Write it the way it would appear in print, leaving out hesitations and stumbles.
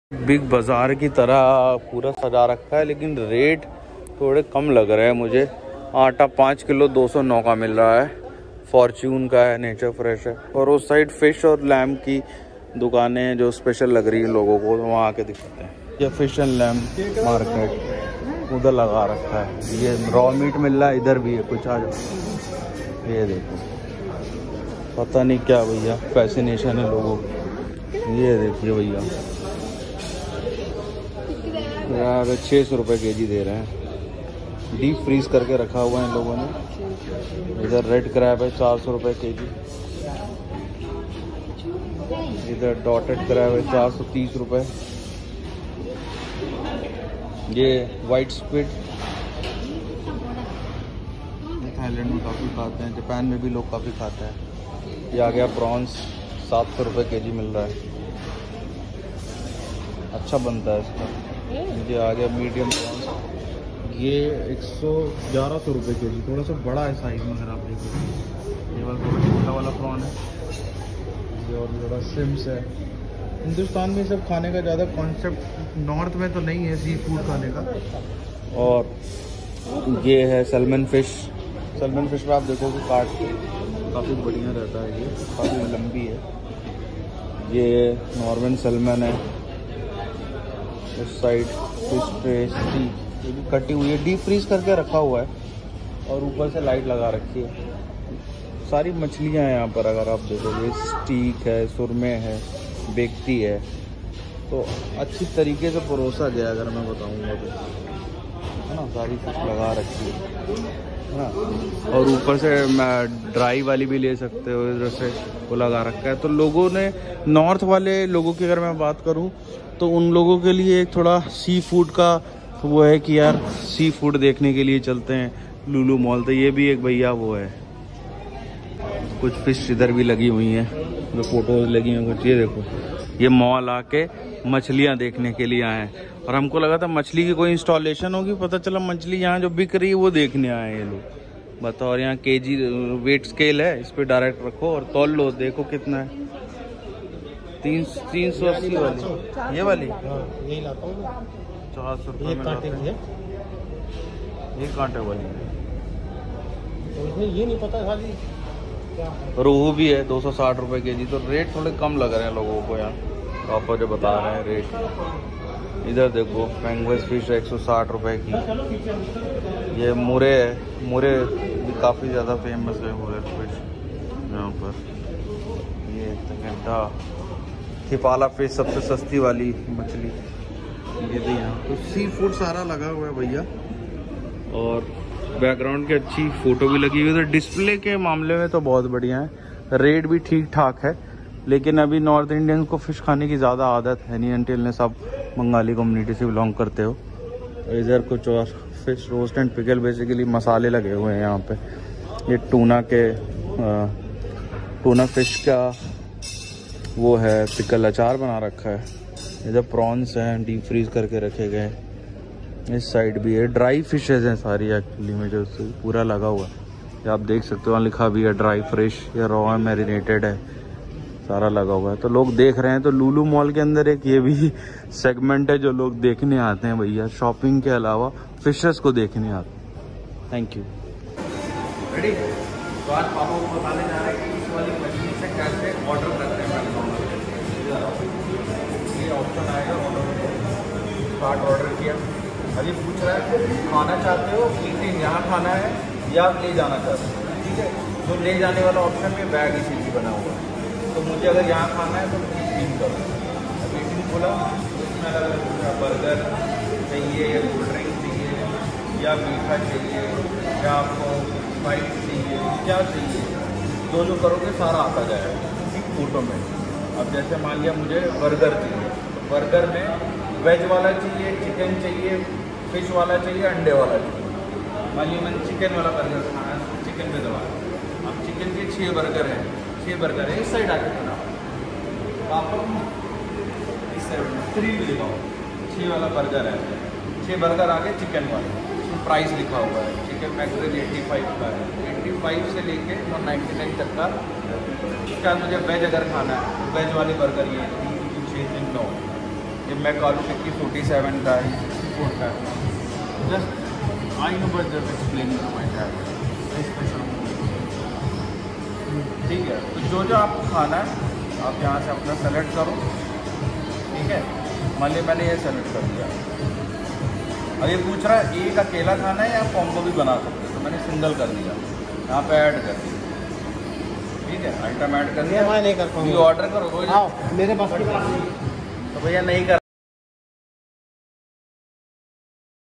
Big बाज़ार की तरह पूरा सजा रखा है, लेकिन रेट थोड़े कम लग रहे हैं मुझे। आटा 5 किलो 209 का मिल रहा है, फॉर्च्यून का है, नेचर फ्रेश है। और उस साइड फ़िश और लैम्प की दुकानें हैं जो स्पेशल लग रही हैं लोगों को, तो वहाँ आके दिखाते हैं। ये फ़िश एंड लैम्प मार्केट उधर लगा रखा है। ये रॉ मीट मिल रहा है, इधर भी है कुछ। आ जाओ, ये देखो, पता नहीं क्या भैया फैसिनेशन है लोगों की। ये देखिए भैया, यार 600 रुपये केजी दे रहे हैं। डीप फ्रीज करके रखा हुआ है इन लोगों ने। इधर रेड क्रैब है 400 रुपये केजी। इधर डॉटेड क्रैब है 430 रुपये। ये वाइट स्क्विड थाईलैंड में काफ़ी खाते हैं, जापान में भी लोग काफ़ी खाते हैं। ये आ गया प्रॉन्स, 700 रुपये केजी मिल रहा है, अच्छा बनता है इसका। ये आ गया मीडियम प्रॉन्स, ये 1100 रुपये केजी, थोड़ा सा बड़ा है साइज में अगर आप देखो। ये वाला थोड़ा छोटा वाला प्रॉन है। ये और थोड़ा सिम्स है। हिंदुस्तान में सब खाने का ज़्यादा कॉन्सेप्ट नॉर्थ में तो नहीं है सी फूड खाने का। और ये है सैल्मन फ़िश। सैल्मन फ़िश में आप देखोगे काट काफ़ी बढ़िया रहता है, ये काफ़ी लंबी है। ये नॉर्मन सैल्मन है। उस साइड फिश पेस्ट्री ये भी कटी हुई है, डीप फ्रीज करके रखा हुआ है और ऊपर से लाइट लगा रखी है। सारी मछलियाँ हैं यहाँ पर, अगर आप देखोगे स्टीक है, सुरमे है, बेकती है, तो अच्छी तरीके से परोसा गया अगर मैं बताऊँगा तो, है ना। सारी फिश लगा रखी है ना। और ऊपर से ड्राई वाली भी ले सकते हो, इधर से वो लगा रखा है। तो लोगों ने, नॉर्थ वाले लोगों की अगर मैं बात करूँ तो उन लोगों के लिए एक थोड़ा सी फूड का वो है कि यार सी फूड देखने के लिए चलते हैं लुलु मॉल। तो ये भी एक भैया वो है, कुछ फिश इधर भी लगी हुई हैं, जो फोटोज लगी हैं कुछ। ये देखो, ये मॉल आके मछलियाँ देखने के लिए आए हैं। और हमको लगा था मछली की कोई इंस्टॉलेशन होगी, पता चला मछली यहाँ जो बिक रही है वो देखने आए हैं ये लोग। बताओ, और यहाँ केजी वेट स्केल है, इस पर डायरेक्ट रखो और तौल लो, देखो कितना है। 380 वाली, ये वाली यही लाता हूँ 400 रुपये में लाते हैं। ये कांटे वाली है, ये नहीं पता खाली क्या। रोहू भी है 260 रुपये केजी। तो रेट थोड़े कम लग रहे हैं लोगों को यहाँ, प्रॉपर जो बता रहे हैं रेट। इधर देखो पेंगुइन फिश 160 रुपये की। ये मुरे है, मुरे भी काफ़ी ज़्यादा फेमस है मुरे फिश यहाँ पर। ये घंटा थिपाला फिश सबसे सस्ती वाली मछली, ये भी यहाँ। तो सी फूड सारा लगा हुआ है भैया, और बैकग्राउंड की अच्छी फ़ोटो भी लगी हुई है। तो डिस्प्ले के मामले में तो बहुत बढ़िया है, रेट भी ठीक ठाक है। लेकिन अभी नॉर्थ इंडियंस को फ़िश खाने की ज़्यादा आदत है नहीं, अनटिल ने सब बंगाली कम्युनिटी से बिलोंग करते हो। और इधर कुछ और fish roast and pickle, basically मसाले लगे हुए हैं यहाँ पे। ये टूना फिश का वो है, पिकल अचार बना रखा है। इधर प्रॉन्स हैं, डीप फ्रीज करके रखे गए। इस साइड भी है, ड्राई फिशेज हैं सारी एक्चुअली में, जो पूरा लगा हुआ है। ये आप देख सकते हो, वहाँ लिखा भी है ड्राई फ्रेश, या रॉ है, मैरिनेटेड है, सारा लगा हुआ है। तो लोग देख रहे हैं। तो लुलु मॉल के अंदर एक ये भी सेगमेंट है जो लोग देखने आते हैं भैया, शॉपिंग के अलावा फिशेस को देखने आते हैं। Thank you. रेडी? तो आज पापा को बताने जा रहे हैं कि इस वाली मछली से कैसे ऑर्डर करते हैं। ये ऑप्शन आएगा ऑर्डर, स्टार्ट ऑर्डर किया। अभी पूछ रहा है खाना चाहते हो, ईटिंग यहाँ खाना है या ले जाना चाहते हो। ठीक है, तो ले जाने वाला ऑप्शन में बैग इसी बना हुआ है। तो मुझे अगर यहाँ खाना है तो ईटिंग करो। अब ईटिंग बोला, उसमें अलग अलग बर्गर चाहिए या कोल्ड ड्रिंक चाहिए या मीठा चाहिए या आपको स्पाइस चाहिए, क्या चाहिए, जो करोगे सारा आता जाएगा एक फोटो में। अब जैसे मान लिया मुझे बर्गर चाहिए, तो बर्गर में वेज वाला चाहिए, चिकन चाहिए, फिश वाला चाहिए, अंडे वाला चाहिए। मान लीजिए मैंने चिकन वाला बर्गर खाना है तो चिकन पे दबा। अब चिकन के 6 बर्गर हैं, 6 बर्गर है, इस साइड आके खाना आप इस साइड में 3 भी लिखा हो, 6 वाला बर्गर है, 6 बर्गर आगे चिकन वाला। इसमें प्राइस लिखा हुआ है, चिकन मैकग्रिल 85 का है, 85 से लेके 199 तक का। उसके बाद मुझे वेज अगर खाना है तो वेज वाले बर्गर ये 3, 6, 3, 9। ये मैं आलू टिक्की 47 का है, 64 का है। Just I know but just explain my type. ठीक है, तो जो जो आपको खाना है आप यहाँ से अपना सेलेक्ट करो। ठीक है, मान लिया मैंने ये सेलेक्ट कर दिया। अब ये पूछ रहा है एक अकेला खाना है या कॉम्बो भी बना सकते हो, तो मैंने सिंगल कर दिया, यहाँ पे ऐड कर दिया। ठीक है, आइटम ऐड कर दिया। मैं नहीं कर पाऊंगा। ऑर्डर करो, आओ मेरे पास की बात नहीं। तो भैया नहीं कर